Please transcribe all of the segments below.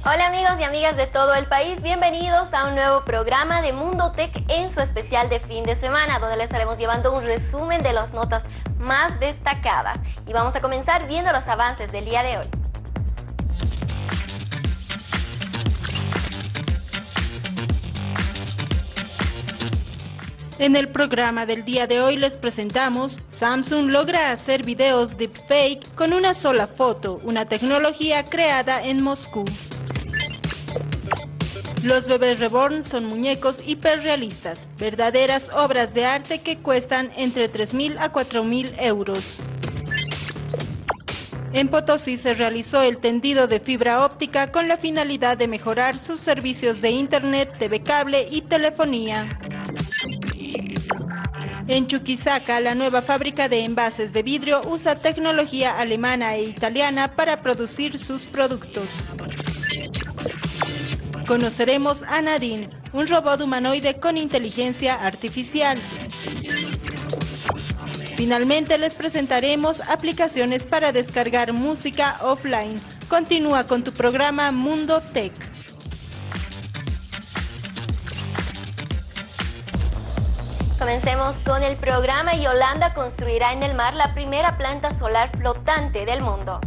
Hola amigos y amigas de todo el país, bienvenidos a un nuevo programa de Mundo Tech en su especial de fin de semana, donde les estaremos llevando un resumen de las notas más destacadas. Y vamos a comenzar viendo los avances del día de hoy. En el programa del día de hoy les presentamos: Samsung logra hacer videos deepfake con una sola foto, una tecnología creada en Moscú. Los bebés reborn son muñecos hiperrealistas, verdaderas obras de arte que cuestan entre 3.000 a 4.000 euros. En Potosí se realizó el tendido de fibra óptica con la finalidad de mejorar sus servicios de internet, TV cable y telefonía. En Chuquisaca, la nueva fábrica de envases de vidrio usa tecnología alemana e italiana para producir sus productos. Conoceremos a Nadine, un robot humanoide con inteligencia artificial. Finalmente les presentaremos aplicaciones para descargar música offline. Continúa con tu programa Mundo Tech. Comencemos con el programa y Holanda construirá en el mar la primera planta solar flotante del mundo.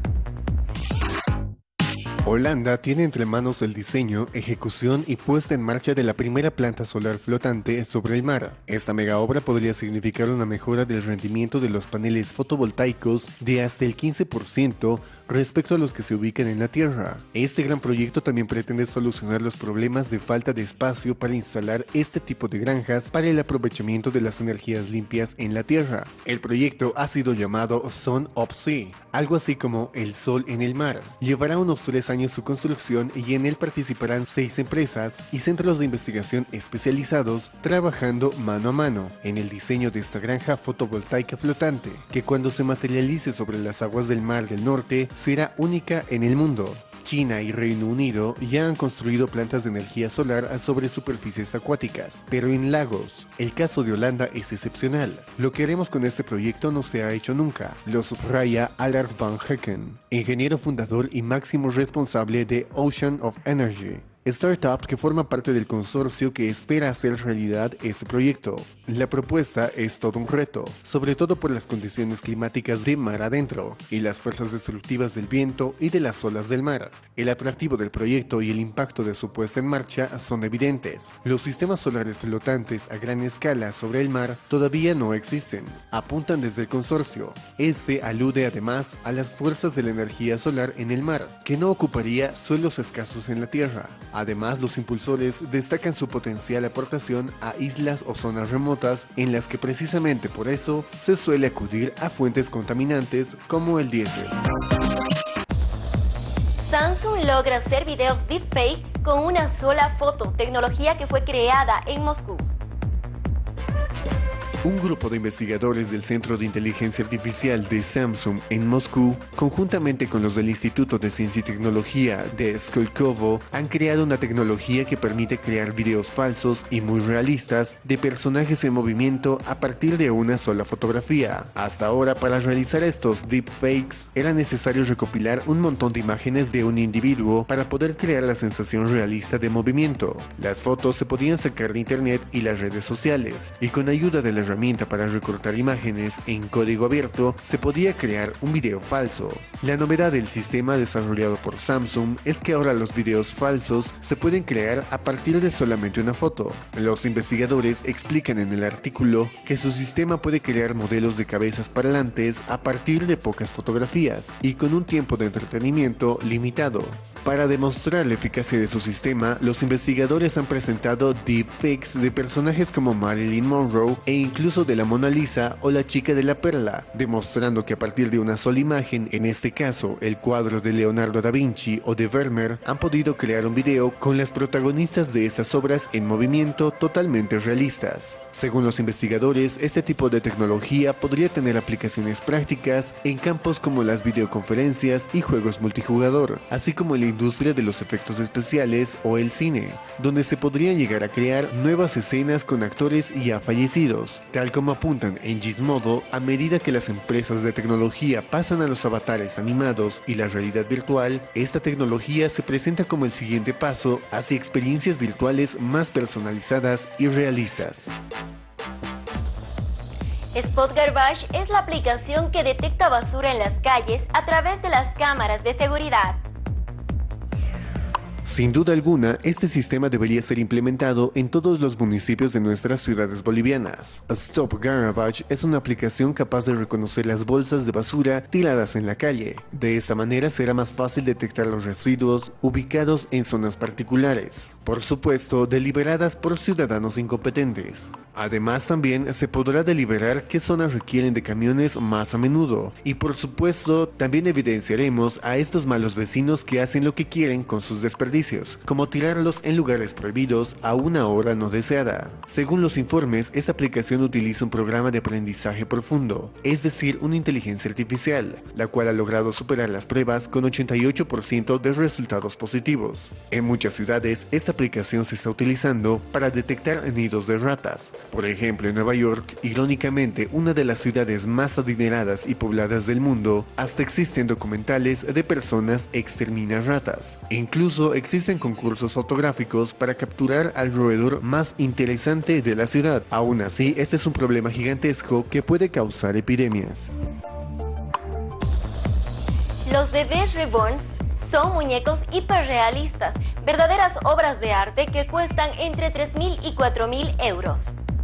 Holanda tiene entre manos el diseño, ejecución y puesta en marcha de la primera planta solar flotante sobre el mar. Esta mega obra podría significar una mejora del rendimiento de los paneles fotovoltaicos de hasta el 15% respecto a los que se ubican en la Tierra. Este gran proyecto también pretende solucionar los problemas de falta de espacio para instalar este tipo de granjas para el aprovechamiento de las energías limpias en la Tierra. El proyecto ha sido llamado Sun op Zee, algo así como el sol en el mar. Llevará unos 3 años su construcción y en él participarán 6 empresas y centros de investigación especializados trabajando mano a mano en el diseño de esta granja fotovoltaica flotante, que cuando se materialice sobre las aguas del Mar del Norte será única en el mundo. China y Reino Unido ya han construido plantas de energía solar sobre superficies acuáticas, pero en lagos. El caso de Holanda es excepcional. Lo que haremos con este proyecto no se ha hecho nunca, lo subraya Allard van Hecken, ingeniero fundador y máximo responsable de Ocean of Energy, startup que forma parte del consorcio que espera hacer realidad este proyecto. La propuesta es todo un reto, sobre todo por las condiciones climáticas de mar adentro y las fuerzas destructivas del viento y de las olas del mar. El atractivo del proyecto y el impacto de su puesta en marcha son evidentes. Los sistemas solares flotantes a gran escala sobre el mar todavía no existen, apuntan desde el consorcio. Este alude además a las fuerzas de la energía solar en el mar, que no ocuparía suelos escasos en la Tierra. Además, los impulsores destacan su potencial aportación a islas o zonas remotas en las que precisamente por eso se suele acudir a fuentes contaminantes como el diésel. Samsung logra hacer videos deepfake con una sola foto, tecnología que fue creada en Moscú. Un grupo de investigadores del Centro de Inteligencia Artificial de Samsung en Moscú, conjuntamente con los del Instituto de Ciencia y Tecnología de Skolkovo, han creado una tecnología que permite crear videos falsos y muy realistas de personajes en movimiento a partir de una sola fotografía. Hasta ahora, para realizar estos deepfakes, era necesario recopilar un montón de imágenes de un individuo para poder crear la sensación realista de movimiento. Las fotos se podían sacar de internet y las redes sociales, y con ayuda de la herramienta para recortar imágenes en código abierto, se podía crear un video falso. La novedad del sistema desarrollado por Samsung es que ahora los videos falsos se pueden crear a partir de solamente una foto. Los investigadores explican en el artículo que su sistema puede crear modelos de cabezas parlantes a partir de pocas fotografías y con un tiempo de entretenimiento limitado. Para demostrar la eficacia de su sistema, los investigadores han presentado deepfakes de personajes como Marilyn Monroe e incluso de la Mona Lisa o la Chica de la Perla, demostrando que a partir de una sola imagen, en este caso el cuadro de Leonardo da Vinci o de Vermeer, han podido crear un video con las protagonistas de estas obras en movimiento totalmente realistas. Según los investigadores, este tipo de tecnología podría tener aplicaciones prácticas en campos como las videoconferencias y juegos multijugador, así como el industria de los efectos especiales o el cine, donde se podrían llegar a crear nuevas escenas con actores ya fallecidos. Tal como apuntan en Gizmodo, a medida que las empresas de tecnología pasan a los avatares animados y la realidad virtual, esta tecnología se presenta como el siguiente paso hacia experiencias virtuales más personalizadas y realistas. Spot Garbage es la aplicación que detecta basura en las calles a través de las cámaras de seguridad. Sin duda alguna, este sistema debería ser implementado en todos los municipios de nuestras ciudades bolivianas. Stop Garbage es una aplicación capaz de reconocer las bolsas de basura tiradas en la calle. De esta manera será más fácil detectar los residuos ubicados en zonas particulares, por supuesto deliberadas por ciudadanos incompetentes. Además, también se podrá deliberar qué zonas requieren de camiones más a menudo. Y por supuesto, también evidenciaremos a estos malos vecinos que hacen lo que quieren con sus desperdicios, como tirarlos en lugares prohibidos a una hora no deseada. Según los informes, esta aplicación utiliza un programa de aprendizaje profundo, es decir, una inteligencia artificial, la cual ha logrado superar las pruebas con 88% de resultados positivos. En muchas ciudades, esta aplicación se está utilizando para detectar nidos de ratas. Por ejemplo, en Nueva York, irónicamente una de las ciudades más adineradas y pobladas del mundo, hasta existen documentales de personas exterminan ratas. Incluso existen concursos fotográficos para capturar al roedor más interesante de la ciudad. Aún así, este es un problema gigantesco que puede causar epidemias. Los bebés reborns son muñecos hiperrealistas, verdaderas obras de arte que cuestan entre 3.000 y 4.000 euros.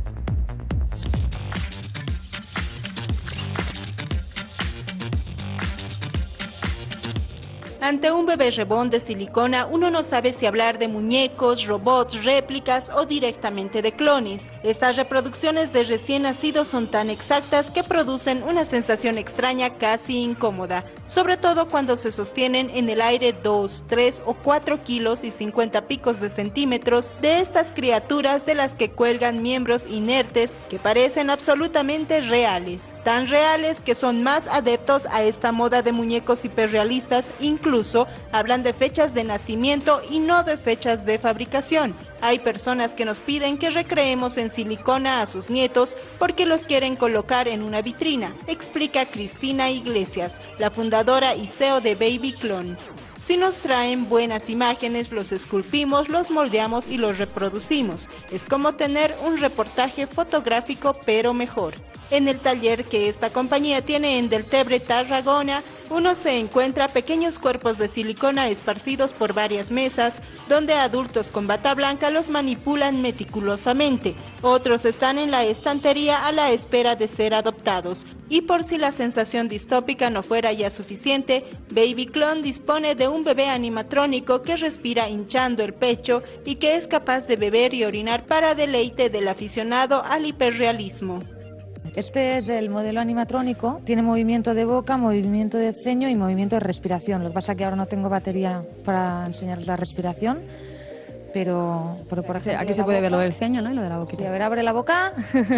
Ante un bebé reborn de silicona, uno no sabe si hablar de muñecos, robots, réplicas o directamente de clones. Estas reproducciones de recién nacidos son tan exactas que producen una sensación extraña, casi incómoda, sobre todo cuando se sostienen en el aire 2, 3 o 4 kilos y 50 picos de centímetros de estas criaturas de las que cuelgan miembros inertes que parecen absolutamente reales, tan reales que son más adeptos a esta moda de muñecos hiperrealistas. Incluso hablan de fechas de nacimiento y no de fechas de fabricación. Hay personas que nos piden que recreemos en silicona a sus nietos porque los quieren colocar en una vitrina, explica Cristina Iglesias, la fundadora y CEO de Baby Clone. Si nos traen buenas imágenes, los esculpimos, los moldeamos y los reproducimos. Es como tener un reportaje fotográfico, pero mejor. En el taller que esta compañía tiene en Deltebre, Tarragona, uno se encuentra pequeños cuerpos de silicona esparcidos por varias mesas, donde adultos con bata blanca los manipulan meticulosamente. Otros están en la estantería a la espera de ser adoptados. Y por si la sensación distópica no fuera ya suficiente, Baby Clone dispone de un bebé animatrónico que respira hinchando el pecho y que es capaz de beber y orinar para deleite del aficionado al hiperrealismo. Este es el modelo animatrónico, tiene movimiento de boca, movimiento de ceño y movimiento de respiración. Lo que pasa es que ahora no tengo batería para enseñaros la respiración, pero por ejemplo, aquí se puede ver lo del ceño, ¿no? Y lo de la boquita. Sí, a ver, abre la boca.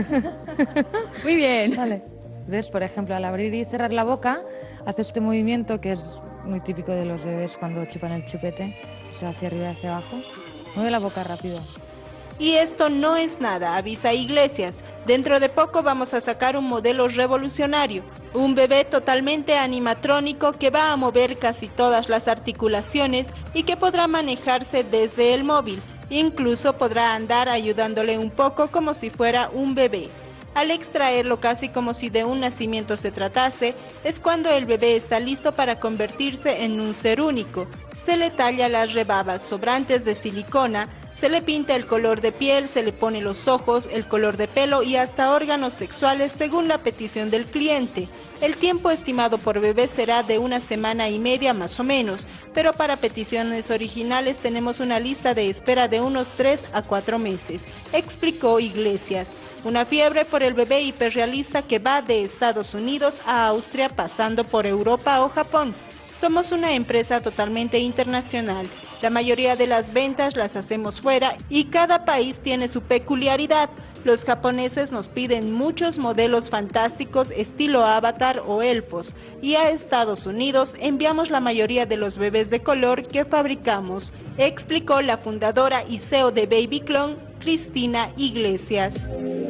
Muy bien. Vale. ¿Ves? Por ejemplo, al abrir y cerrar la boca, hace este movimiento que es muy típico de los bebés cuando chupan el chupete, o sea, hacia arriba y hacia abajo. Mueve la boca rápido. Y esto no es nada, avisa Iglesias. Dentro de poco vamos a sacar un modelo revolucionario, un bebé totalmente animatrónico que va a mover casi todas las articulaciones y que podrá manejarse desde el móvil. Incluso podrá andar ayudándole un poco como si fuera un bebé. Al extraerlo casi como si de un nacimiento se tratase, es cuando el bebé está listo para convertirse en un ser único. Se le talla las rebabas sobrantes de silicona, se le pinta el color de piel, se le pone los ojos, el color de pelo y hasta órganos sexuales según la petición del cliente. El tiempo estimado por bebé será de 1 semana y media más o menos, pero para peticiones originales tenemos una lista de espera de unos 3 a 4 meses, explicó Iglesias. Una fiebre por el bebé hiperrealista que va de Estados Unidos a Austria pasando por Europa o Japón. Somos una empresa totalmente internacional. La mayoría de las ventas las hacemos fuera y cada país tiene su peculiaridad. Los japoneses nos piden muchos modelos fantásticos estilo Avatar o elfos, y a Estados Unidos enviamos la mayoría de los bebés de color que fabricamos, explicó la fundadora y CEO de Baby Clone, Cristina Iglesias.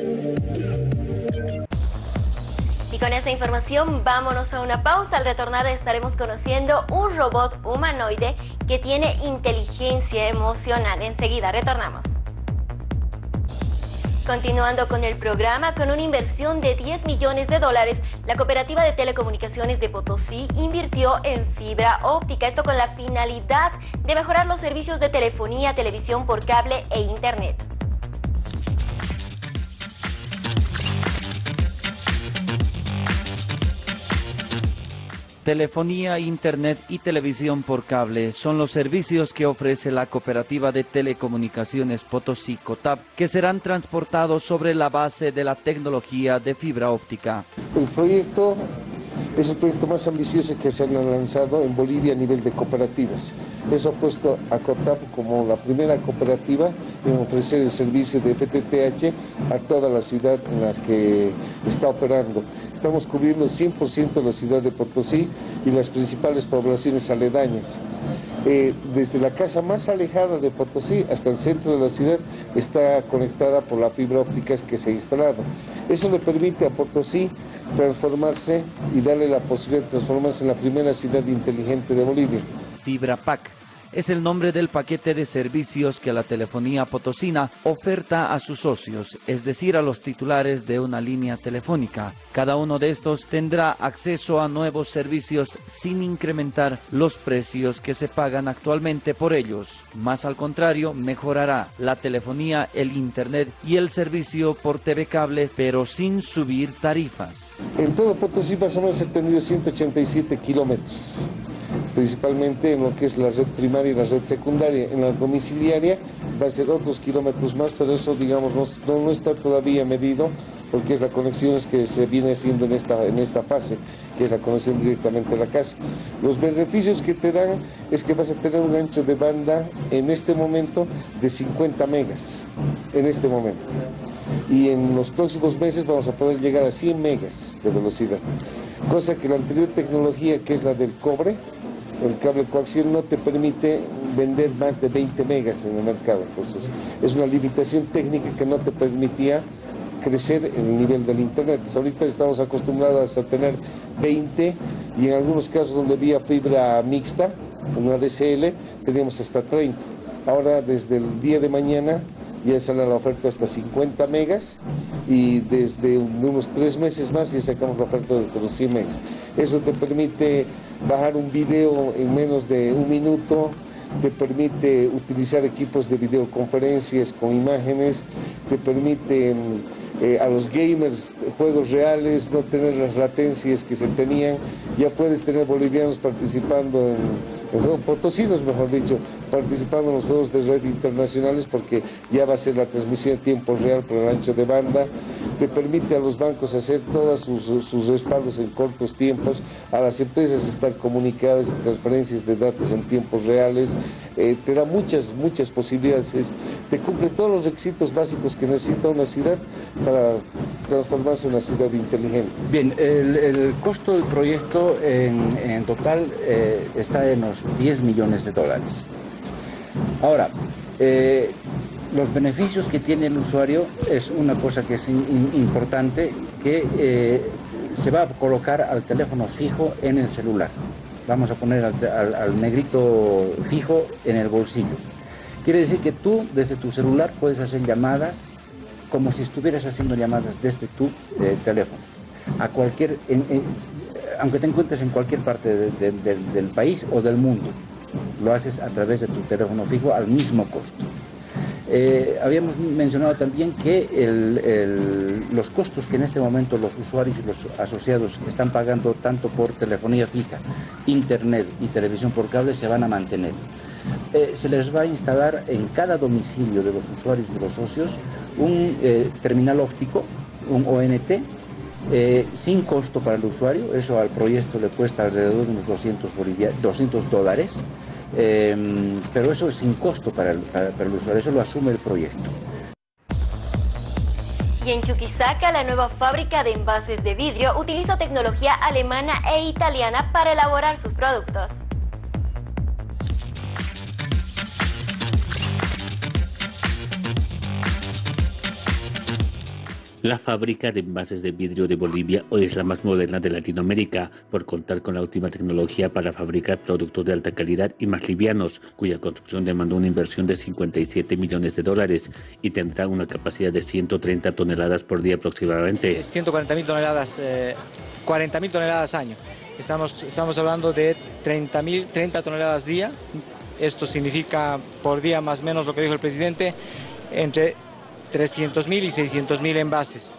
Y con esa información vámonos a una pausa. Al retornar estaremos conociendo un robot humanoide que tiene inteligencia emocional. Enseguida retornamos. Continuando con el programa, con una inversión de $10 millones, la Cooperativa de Telecomunicaciones de Potosí invirtió en fibra óptica, esto con la finalidad de mejorar los servicios de telefonía, televisión por cable e internet. Telefonía, internet y televisión por cable son los servicios que ofrece la Cooperativa de Telecomunicaciones Potosí COTAP, que serán transportados sobre la base de la tecnología de fibra óptica. El proyecto es el proyecto más ambicioso que se ha lanzado en Bolivia a nivel de cooperativas. Eso ha puesto a COTAP como la primera cooperativa en ofrecer el servicio de FTTH a toda la ciudad en la que está operando. Estamos cubriendo el 100% de la ciudad de Potosí y las principales poblaciones aledañas. Desde la casa más alejada de Potosí hasta el centro de la ciudad está conectada por la fibra óptica que se ha instalado. Eso le permite a Potosí transformarse y darle la posibilidad de transformarse en la primera ciudad inteligente de Bolivia. Fibra PAC es el nombre del paquete de servicios que la telefonía potosina oferta a sus socios, es decir, a los titulares de una línea telefónica. Cada uno de estos tendrá acceso a nuevos servicios sin incrementar los precios que se pagan actualmente por ellos. Más al contrario, mejorará la telefonía, el internet y el servicio por TV cable, pero sin subir tarifas. En todo Potosí más o menos se han tenido 187 kilómetros. Principalmente en lo que es la red primaria y la red secundaria. En la domiciliaria va a ser otros kilómetros más, pero eso, digamos, no está todavía medido, porque es la conexión que se viene haciendo en esta fase, que es la conexión directamente a la casa. Los beneficios que te dan es que vas a tener un ancho de banda en este momento de 50 megas, en este momento. Y en los próximos meses vamos a poder llegar a 100 megas de velocidad, cosa que la anterior tecnología, que es la del cobre, el cable coaxial, no te permite vender más de 20 megas en el mercado. Entonces es una limitación técnica que no te permitía crecer en el nivel del internet. Entonces, ahorita estamos acostumbrados a tener 20 y en algunos casos donde había fibra mixta, una DSL, teníamos hasta 30. Ahora desde el día de mañana ya sale la oferta hasta 50 megas y desde unos 3 meses más ya sacamos la oferta desde los 100 megas. Eso te permite bajar un video en menos de un minuto, te permite utilizar equipos de videoconferencias con imágenes, te permite a los gamers juegos reales, no tener las latencias que se tenían. Ya puedes tener bolivianos participando potosinos, mejor dicho, participando en los juegos de red internacionales, porque ya va a ser la transmisión en tiempo real por el ancho de banda. Te permite a los bancos hacer todos sus respaldos en cortos tiempos, a las empresas estar comunicadas en transferencias de datos en tiempos reales. Te da muchas posibilidades, te cumple todos los requisitos básicos que necesita una ciudad para transformarse en una ciudad inteligente. Bien, el costo del proyecto en total está en los $10 millones. Ahora, los beneficios que tiene el usuario es una cosa que es importante, que se va a colocar al teléfono fijo en el celular. Vamos a poner al negrito fijo en el bolsillo. Quiere decir que tú desde tu celular puedes hacer llamadas como si estuvieras haciendo llamadas desde tu teléfono a cualquier, aunque te encuentres en cualquier parte del país o del mundo. Lo haces a través de tu teléfono fijo al mismo costo. Habíamos mencionado también que los costos que en este momento los usuarios y los asociados están pagando tanto por telefonía fija, internet y televisión por cable se van a mantener. Se les va a instalar en cada domicilio de los usuarios y de los socios un terminal óptico, un ONT, sin costo para el usuario. Eso al proyecto le cuesta alrededor de unos $200, pero eso es sin costo para el usuario, eso lo asume el proyecto. Y en Chuquisaca, la nueva fábrica de envases de vidrio utiliza tecnología alemana e italiana para elaborar sus productos. La fábrica de envases de vidrio de Bolivia hoy es la más moderna de Latinoamérica por contar con la última tecnología para fabricar productos de alta calidad y más livianos, cuya construcción demandó una inversión de $57 millones y tendrá una capacidad de 130 toneladas por día aproximadamente. 140.000 toneladas, 40.000 toneladas año. Estamos hablando de 30 toneladas día. Esto significa por día más o menos lo que dijo el presidente, entre 300.000 y 600.000 envases.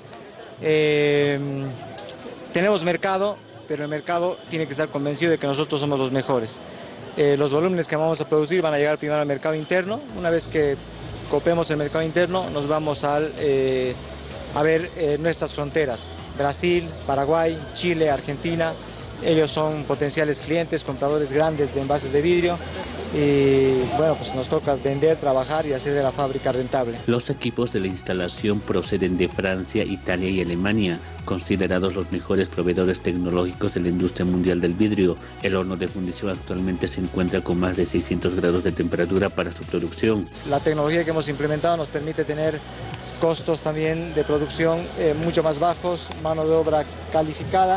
Tenemos mercado, pero el mercado tiene que estar convencido de que nosotros somos los mejores. Los volúmenes que vamos a producir van a llegar primero al mercado interno. Una vez que copemos el mercado interno, nos vamos a ver nuestras fronteras. Brasil, Paraguay, Chile, Argentina. Ellos son potenciales clientes, compradores grandes de envases de vidrio. Y bueno, pues nos toca vender, trabajar y hacer de la fábrica rentable. Los equipos de la instalación proceden de Francia, Italia y Alemania, considerados los mejores proveedores tecnológicos de la industria mundial del vidrio. El horno de fundición actualmente se encuentra con más de 600 grados de temperatura para su producción. La tecnología que hemos implementado nos permite tener costos también de producción mucho más bajos, mano de obra calificada,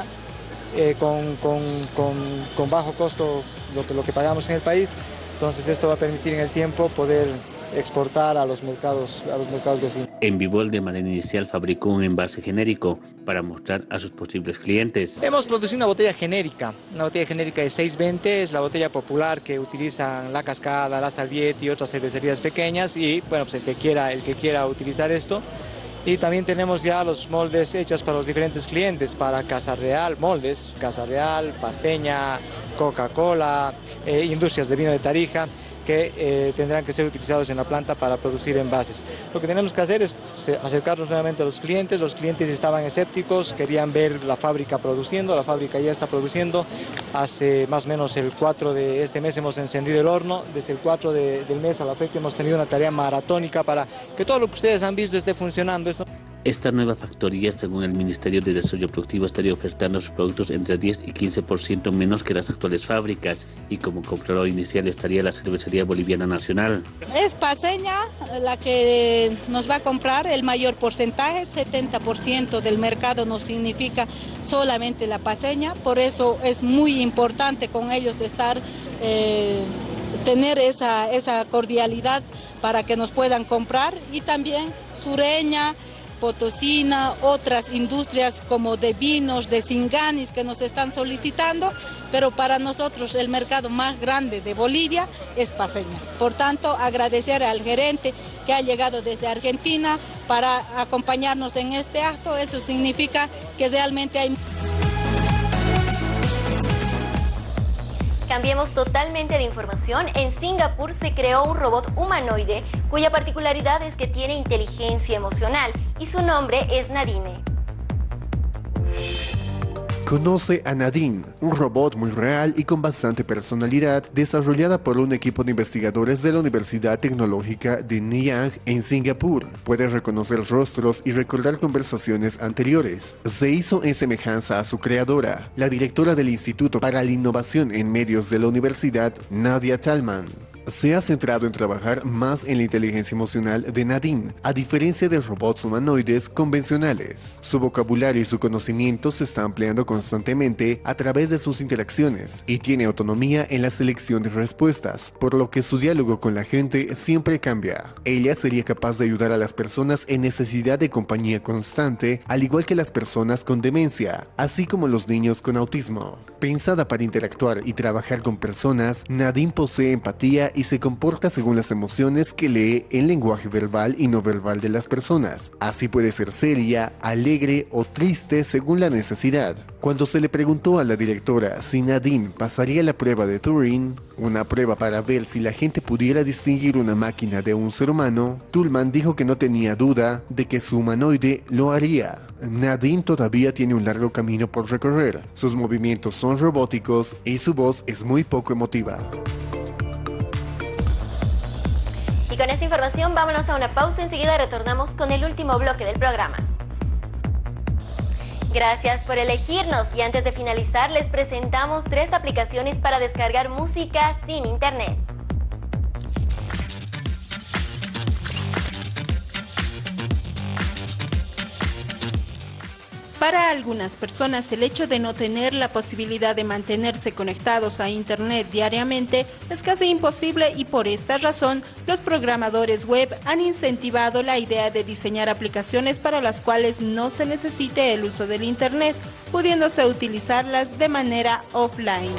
con bajo costo lo que pagamos en el país. Entonces esto va a permitir en el tiempo poder exportar a los mercados vecinos. Envibol de manera inicial fabricó un envase genérico para mostrar a sus posibles clientes. Hemos producido una botella genérica de 620, es la botella popular que utilizan La Cascada, La Salviet y otras cervecerías pequeñas, y bueno, pues el que quiera utilizar esto. Y también tenemos ya los moldes hechos para los diferentes clientes, para Casa Real, moldes, Casa Real, Paceña, Coca-Cola, industrias de vino de Tarija, que tendrán que ser utilizados en la planta para producir envases. Lo que tenemos que hacer es acercarnos nuevamente a los clientes estaban escépticos, querían ver la fábrica produciendo, la fábrica ya está produciendo. Hace más o menos el 4 de este mes hemos encendido el horno, desde el 4 del mes a la fecha hemos tenido una tarea maratónica para que todo lo que ustedes han visto esté funcionando. Esta nueva factoría, según el Ministerio de Desarrollo Productivo, estaría ofertando sus productos entre 10 y 15% menos que las actuales fábricas, y como comprador inicial estaría la Cervecería Boliviana Nacional. Es Paceña la que nos va a comprar el mayor porcentaje, 70% del mercado nos significa solamente la Paceña, por eso es muy importante con ellos tener esa cordialidad para que nos puedan comprar, y también Sureña, Potosina, otras industrias como de vinos, de Singanis que nos están solicitando, pero para nosotros el mercado más grande de Bolivia es Paceña. Por tanto, agradecer al gerente que ha llegado desde Argentina para acompañarnos en este acto. Eso significa que realmente hay... Cambiemos totalmente de información. En Singapur se creó un robot humanoide cuya particularidad es que tiene inteligencia emocional y su nombre es Nadine. Conoce a Nadine, un robot muy real y con bastante personalidad, desarrollada por un equipo de investigadores de la Universidad Tecnológica de Nanyang en Singapur. Puede reconocer rostros y recordar conversaciones anteriores. Se hizo en semejanza a su creadora, la directora del Instituto para la Innovación en Medios de la Universidad, Nadia Talman. Se ha centrado en trabajar más en la inteligencia emocional de Nadine, a diferencia de robots humanoides convencionales. Su vocabulario y su conocimiento se está ampliando constantemente a través de sus interacciones y tiene autonomía en la selección de respuestas, por lo que su diálogo con la gente siempre cambia. Ella sería capaz de ayudar a las personas en necesidad de compañía constante, al igual que las personas con demencia, así como los niños con autismo. Pensada para interactuar y trabajar con personas, Nadine posee empatía y se comporta según las emociones que lee en lenguaje verbal y no verbal de las personas. Así puede ser seria, alegre o triste según la necesidad. Cuando se le preguntó a la directora si Nadine pasaría la prueba de Turing, una prueba para ver si la gente pudiera distinguir una máquina de un ser humano, Tullman dijo que no tenía duda de que su humanoide lo haría. Nadine todavía tiene un largo camino por recorrer. Sus movimientos son robóticos y su voz es muy poco emotiva. Y con esta información vámonos a una pausa, enseguida retornamos con el último bloque del programa. Gracias por elegirnos y antes de finalizar les presentamos 3 aplicaciones para descargar música sin internet. Para algunas personas, el hecho de no tener la posibilidad de mantenerse conectados a Internet diariamente es casi imposible y por esta razón, los programadores web han incentivado la idea de diseñar aplicaciones para las cuales no se necesite el uso del Internet, pudiéndose utilizarlas de manera offline.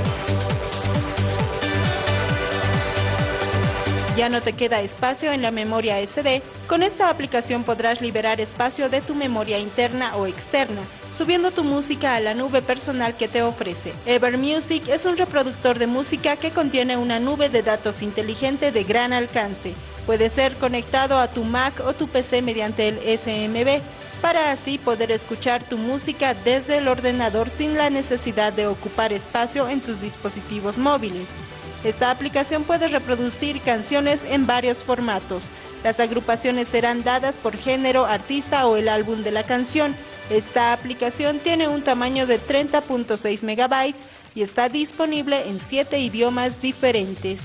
Ya no te queda espacio en la memoria SD. Con esta aplicación podrás liberar espacio de tu memoria interna o externa, subiendo tu música a la nube personal que te ofrece. EverMusic es un reproductor de música que contiene una nube de datos inteligente de gran alcance. Puede ser conectado a tu Mac o tu PC mediante el SMB, para así poder escuchar tu música desde el ordenador sin la necesidad de ocupar espacio en tus dispositivos móviles. Esta aplicación puede reproducir canciones en varios formatos. Las agrupaciones serán dadas por género, artista o el álbum de la canción. Esta aplicación tiene un tamaño de 30.6 megabytes y está disponible en 7 idiomas diferentes.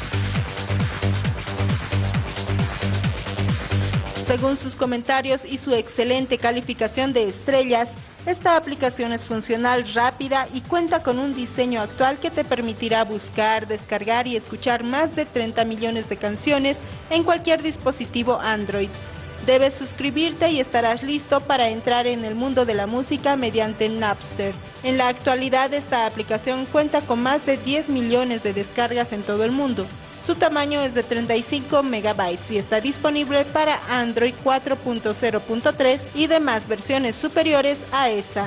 Según sus comentarios y su excelente calificación de estrellas, esta aplicación es funcional, rápida y cuenta con un diseño actual que te permitirá buscar, descargar y escuchar más de 30 millones de canciones en cualquier dispositivo Android. Debes suscribirte y estarás listo para entrar en el mundo de la música mediante Napster. En la actualidad, esta aplicación cuenta con más de 10 millones de descargas en todo el mundo. Su tamaño es de 35 megabytes y está disponible para Android 4.0.3 y demás versiones superiores a esa.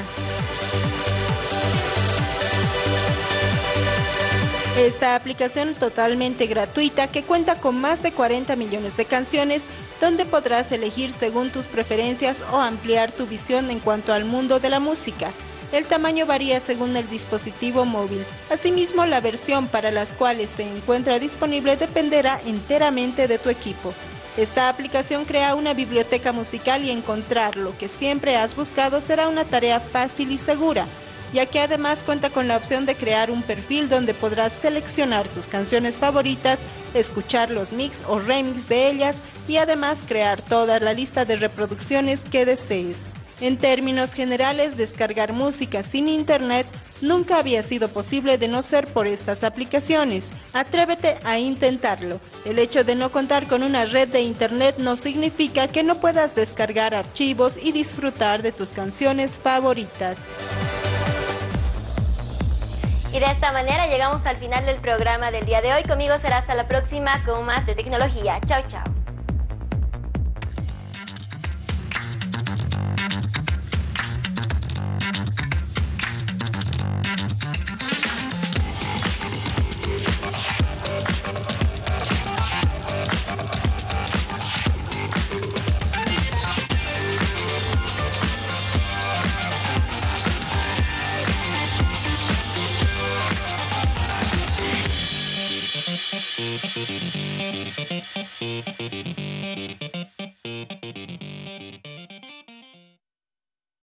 Esta aplicación totalmente gratuita que cuenta con más de 40 millones de canciones, donde podrás elegir según tus preferencias o ampliar tu visión en cuanto al mundo de la música. El tamaño varía según el dispositivo móvil. Asimismo, la versión para las cuales se encuentra disponible dependerá enteramente de tu equipo. Esta aplicación crea una biblioteca musical y encontrar lo que siempre has buscado será una tarea fácil y segura, ya que además cuenta con la opción de crear un perfil donde podrás seleccionar tus canciones favoritas, escuchar los mix o remix de ellas y además crear toda la lista de reproducciones que desees. En términos generales, descargar música sin internet nunca había sido posible de no ser por estas aplicaciones. Atrévete a intentarlo. El hecho de no contar con una red de internet no significa que no puedas descargar archivos y disfrutar de tus canciones favoritas. Y de esta manera llegamos al final del programa del día de hoy. Conmigo será hasta la próxima con más de tecnología. Chao, chao.